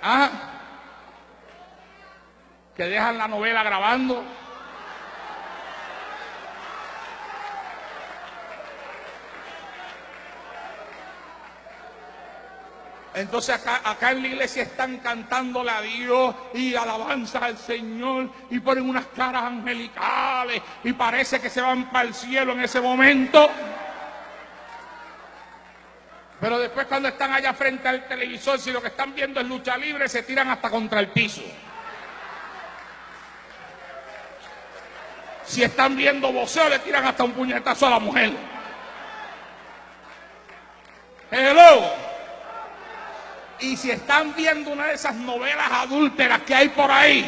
¿Ah? Que dejan la novela grabando. Entonces acá en la iglesia están cantándole a Dios y alabanza al Señor y ponen unas caras angelicales y parece que se van para el cielo en ese momento. Pero después cuando están allá frente al televisor, si lo que están viendo es lucha libre, se tiran hasta contra el piso. Si están viendo boxeo, le tiran hasta un puñetazo a la mujer. Hello. Y si están viendo una de esas novelas adúlteras que hay por ahí,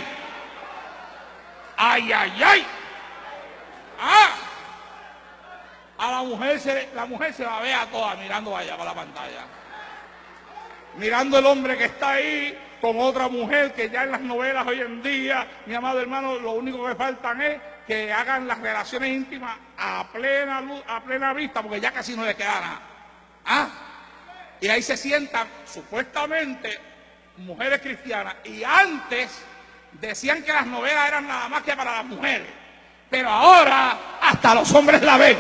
¡ay, ay, ay! ¡Ah! A la mujer se la ve a toda mirando allá para la pantalla. Mirando el hombre que está ahí con otra mujer que ya en las novelas hoy en día, mi amado hermano, lo único que faltan es que hagan las relaciones íntimas a plena luz, a plena vista, porque ya casi no les queda nada. ¿Ah? Y ahí se sientan, supuestamente, mujeres cristianas. Y antes decían que las novelas eran nada más que para las mujeres. Pero ahora hasta los hombres la ven.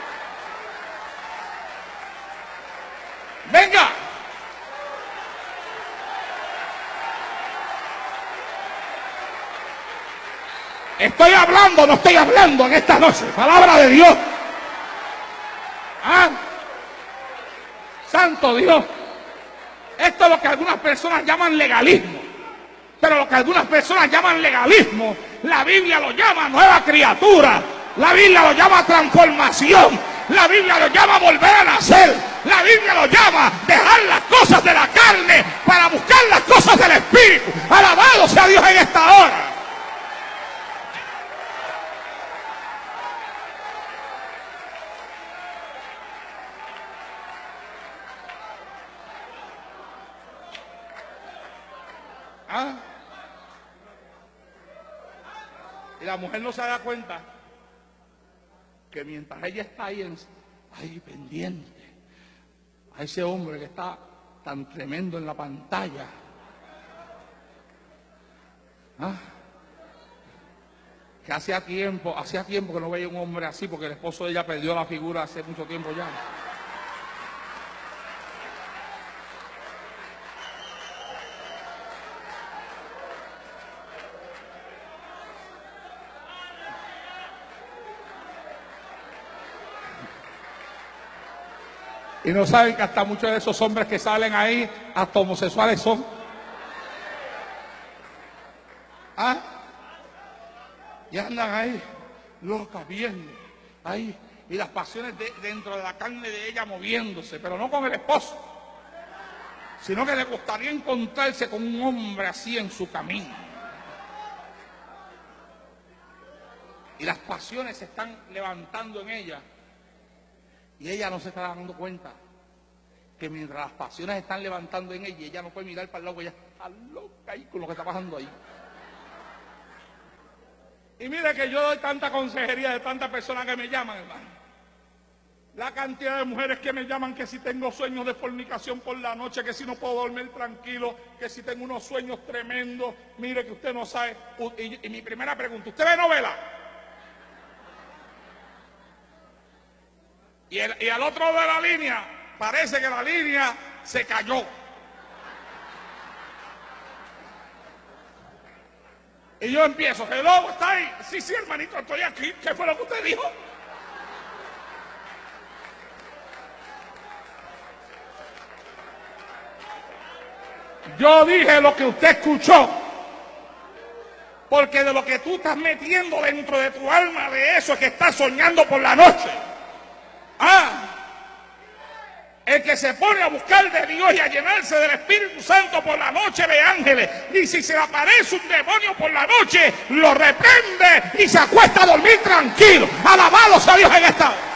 ¡Venga! Estoy hablando, no estoy hablando en esta noche. Palabra de Dios. ¿Ah? Santo Dios. Esto es lo que algunas personas llaman legalismo. Pero lo que algunas personas llaman legalismo, la Biblia lo llama nueva criatura. La Biblia lo llama transformación. La Biblia lo llama volver a nacer. La Biblia lo llama dejar las cosas de la carne para buscar las cosas del Espíritu. Alabado sea Dios en esta hora. ¿Ah? Y la mujer no se da cuenta que mientras ella está ahí pendiente a ese hombre que está tan tremendo en la pantalla, ¿ah? Que hacía tiempo que no veía un hombre así, porque el esposo de ella perdió la figura hace mucho tiempo ya. Y no saben que hasta muchos de esos hombres que salen ahí, hasta homosexuales son. ¿Ah? Y andan ahí, locas, viendo, ahí. Y las pasiones dentro de la carne de ella moviéndose, pero no con el esposo, sino que le gustaría encontrarse con un hombre así en su camino. Y las pasiones se están levantando en ella. Y ella no se está dando cuenta que mientras las pasiones están levantando en ella, ella no puede mirar para el lado, ella está loca ahí con lo que está pasando ahí. Y mire que yo doy tanta consejería de tantas personas que me llaman, hermano. La cantidad de mujeres que me llaman que si tengo sueños de fornicación por la noche, que si no puedo dormir tranquilo, que si tengo unos sueños tremendos. Mire que usted no sabe. Y mi primera pregunta, ¿usted ve novela? Y al otro de la línea, parece que la línea se cayó. Y yo empiezo, hello, ¿está ahí? Sí, hermanito, estoy aquí. ¿Qué fue lo que usted dijo? Yo dije lo que usted escuchó. Porque de lo que tú estás metiendo dentro de tu alma, de eso es que estás soñando por la noche. Ah, el que se pone a buscar de Dios y a llenarse del Espíritu Santo por la noche ve ángeles. Y si se le aparece un demonio por la noche, lo reprende y se acuesta a dormir tranquilo. Alabado sea Dios en esta hora.